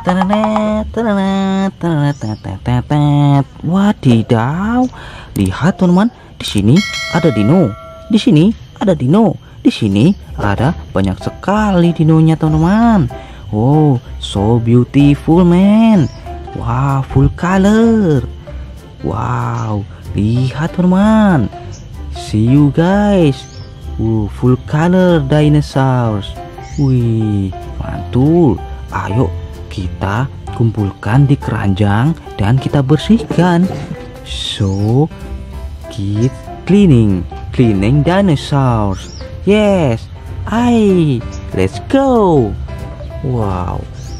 Tenet, tenet, tenet, tenet, tenet. Wadidaw, lihat teman-teman, di sini ada dino, di sini ada dino, di sini ada banyak sekali dinonya teman-teman. Oh, so beautiful man. Wow, full color. Wow, lihat teman-teman. See you guys. Full color dinosaurs. Wih, mantul. Ayo kita kumpulkan di keranjang dan kita bersihkan. So, keep cleaning dinosaurs. Yes, let's go. Wow.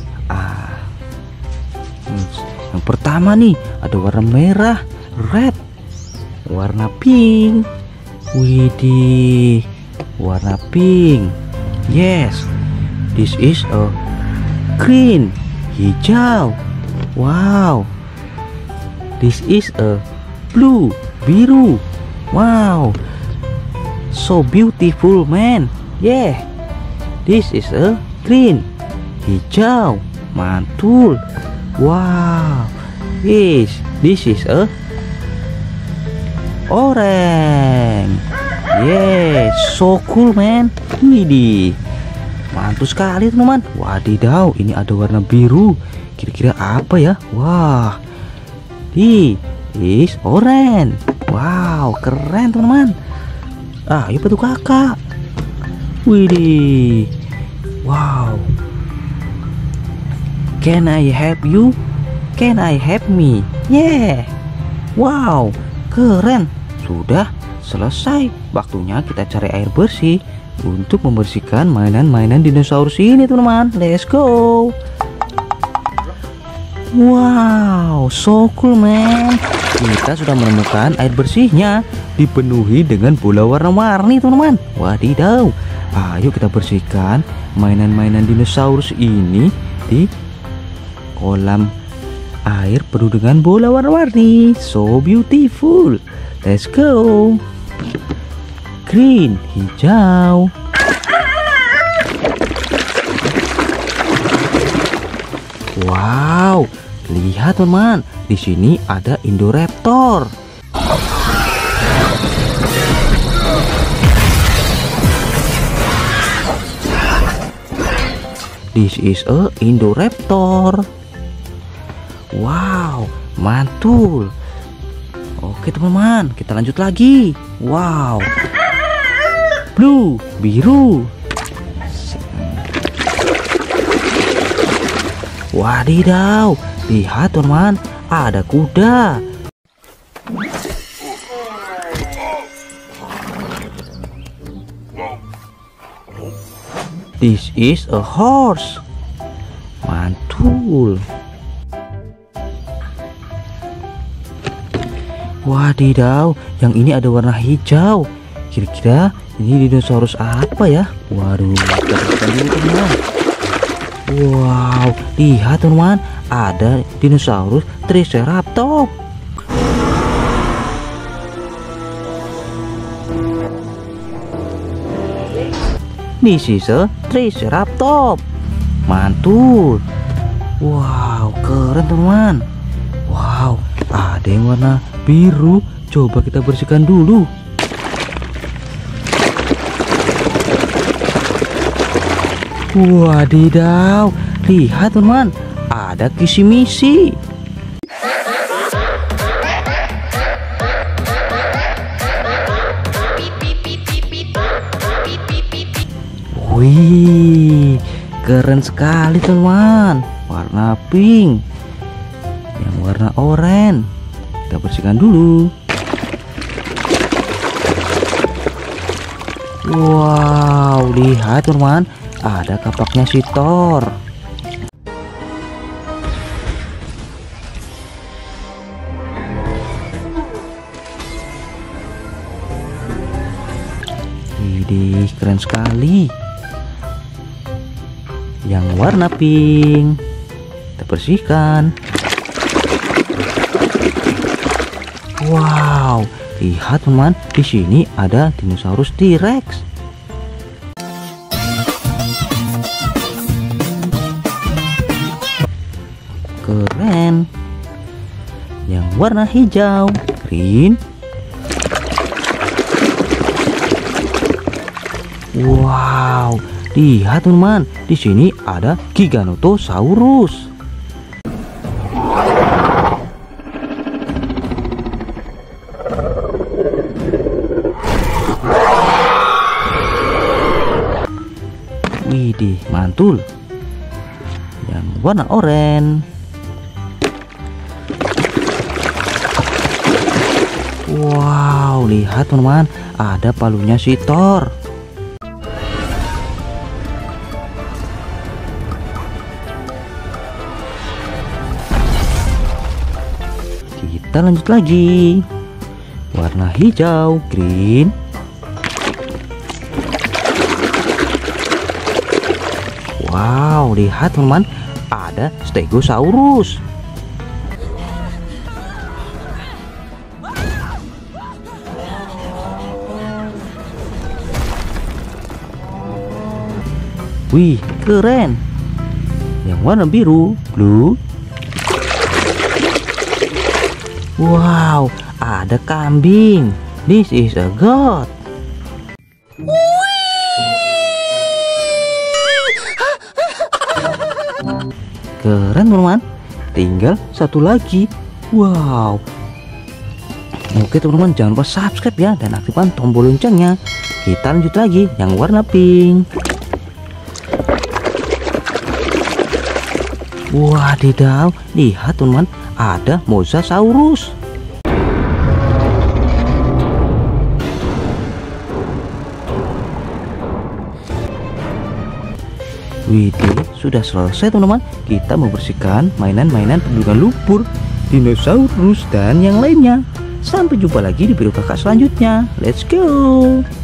Yang pertama nih ada warna merah, red, warna pink. Widih, warna pink. Yes, this is a green, hijau. Wow, this is a blue, biru. Wow, so beautiful man. Yeah, this is a green, hijau, mantul. Wow, this is a orange. Yes, so cool man. Widih, mantul sekali teman-teman. Wadidaw, ini ada warna biru. Kira-kira apa ya? Wah, this is orange. Wow, keren teman-teman. Ayo bantu kakak. Widih, wow. Can I help you? Can I help me? Yeah. Wow, keren. Sudah selesai. Waktunya kita cari air bersih untuk membersihkan mainan-mainan dinosaurus ini teman-teman. Let's go. Wow, so cool man. Kita sudah menemukan air bersihnya, dipenuhi dengan bola warna-warni teman-teman. Wadidaw. Ayo kita bersihkan mainan-mainan dinosaurus ini di kolam air penuh dengan bola warna-warni. So beautiful. Let's go. Green, hijau. Wow, lihat teman-teman, di sini ada Indoraptor. This is a Indoraptor. Wow, mantul. Oke teman-teman, kita lanjut lagi. Wow, blue, biru. Wadidaw, lihat teman-teman, ada kuda. This is a horse. Mantul. Wadidaw, yang ini ada warna hijau. Kira-kira ini dinosaurus apa ya? Waduh, kita lihat dulu teman-teman. Wow, lihat teman-teman, ada dinosaurus Triceratops. This is a Triceratops. Mantul. Wow, keren teman-teman. Wow, ada yang warna biru. Coba kita bersihkan dulu. Wadidaw, lihat teman-teman, ada kisi-misi. Wih, keren sekali teman-teman. Warna pink, yang warna oranye. Kita bersihkan dulu. Wow, lihat teman-teman, ada kapaknya si Thor. Widih, keren sekali. Yang warna pink kita bersihkan. Wow, lihat teman, di sini ada dinosaurus T-Rex. keren. Yang warna hijau, green. Wow, lihat teman-teman, di sini ada Giganotosaurus. Widih, mantul. Yang warna oranye. Wow, lihat teman-teman, ada palunya si Thor. Kita lanjut lagi. Warna hijau, green. Wow, lihat teman-teman, ada Stegosaurus. Wih, keren. Yang warna biru, blue. Wow, ada kambing. This is a god. Keren teman-teman. Tinggal satu lagi. Wow. Oke teman-teman, jangan lupa subscribe ya dan aktifkan tombol loncengnya. Kita lanjut lagi yang warna pink. Wadidaw, lihat teman-teman, ada Mosasaurus. Widih, sudah selesai teman-teman. Kita membersihkan mainan-mainan perlindungan lumpur, dinosaurus dan yang lainnya. Sampai jumpa lagi di video kakak selanjutnya. Let's go.